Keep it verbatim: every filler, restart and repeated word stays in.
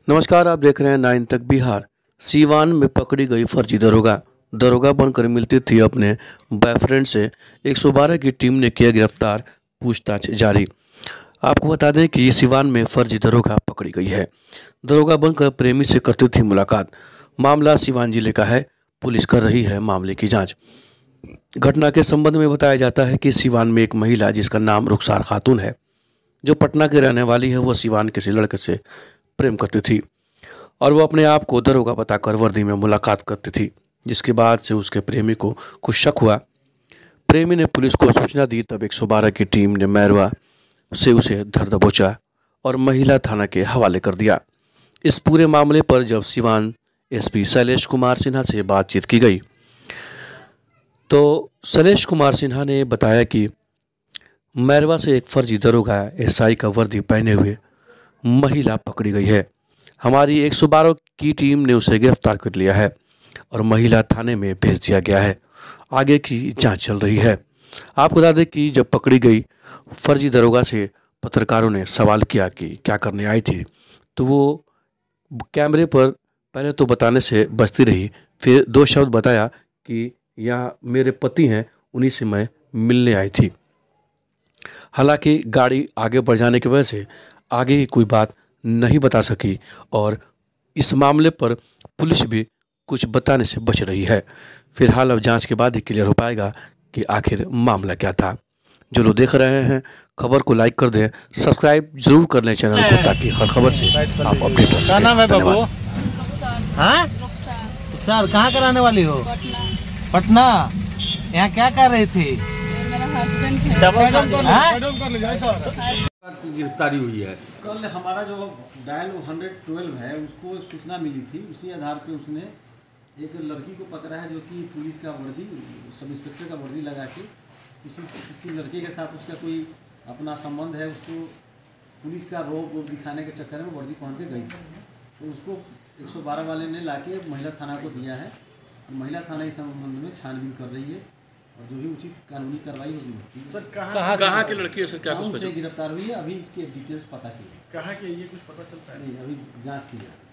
नमस्कार, आप देख रहे हैं नाइन तक बिहार। सीवान में पकड़ी गई फर्जी दरोगा दरोगा बनकर मिलती थी अपने बॉयफ्रेंड से। एक सौ बारह की टीम ने किया गिरफ्तार, पूछताछ जारी। आपको बता दें कि सीवान में फर्जी दरोगा पकड़ी गई है। दरोगा बनकर प्रेमी से करती थी मुलाकात। मामला सीवान जिले का है। पुलिस कर रही है मामले की जांच। घटना के संबंध में बताया जाता है कि सीवान में एक महिला जिसका नाम रुखसार खातून है, जो पटना की रहने वाली है, वो सीवान किसी लड़के से प्रेम करती थी और वो अपने आप को दरोगा बताकर वर्दी में मुलाकात करती थी, जिसके बाद से उसके प्रेमी को कुछ शक हुआ। प्रेमी ने पुलिस को सूचना दी, तब एक सौ बारह की टीम ने मैरवा से उसे धर दबोचा और महिला थाना के हवाले कर दिया। इस पूरे मामले पर जब सीवान एसपी शैलेश कुमार सिन्हा से बातचीत की गई तो शैलेश कुमार सिन्हा ने बताया कि मैरवा से एक फर्जी दरोगा एसआई का वर्दी पहने हुए महिला पकड़ी गई है। हमारी एक सौ बारह की टीम ने उसे गिरफ्तार कर लिया है और महिला थाने में भेज दिया गया है। आगे की जांच चल रही है। आपको बता दें कि जब पकड़ी गई फर्जी दरोगा से पत्रकारों ने सवाल किया कि क्या करने आई थी, तो वो कैमरे पर पहले तो बताने से बचती रही, फिर दो शब्द बताया कि यह मेरे पति हैं, उन्हीं से मैं मिलने आई थी। हालांकि गाड़ी आगे बढ़ जाने की वजह से आगे की कोई बात नहीं बता सकी और इस मामले पर पुलिस भी कुछ बताने से बच रही है। फिलहाल अब जांच के बाद ही क्लियर हो पाएगा कि आखिर मामला क्या था। जो लोग देख रहे हैं, खबर को लाइक कर दें, सब्सक्राइब जरूर कर लें चैनल को, ताकि हर खबर से आप अपडेट हो सकें। क्या नाम है बाबू? हाँ, रुखसार। कहाँ कराने वाली हो? पटना। पटना। यहाँ क्या कर रही थी? मेरा हस्बैंड है। गिरफ्तारी हुई है। कल हमारा जो डायल हंड्रेड ट्वेल्व है, उसको सूचना मिली थी। उसी आधार पे उसने एक लड़की को पकड़ा है, जो कि पुलिस का वर्दी, सब इंस्पेक्टर का वर्दी लगा के किसी किसी लड़के के साथ उसका कोई अपना संबंध है। उसको पुलिस का रोब वोब दिखाने के चक्कर में वर्दी पहन के गई थी, तो उसको एक सौ बारह वाले ने लाके महिला थाना को दिया है। महिला थाना इस संबंध में छानबीन कर रही है और जो भी उचित कानूनी कार्रवाई होगी। सर कहाँ कहाँ की लड़की है सर? क्या कुछ गिरफ्तार हुई है? अभी इसके डिटेल्स पता की है। कहाँ की ये कुछ पता चलता है? नहीं, अभी जांच की जाए।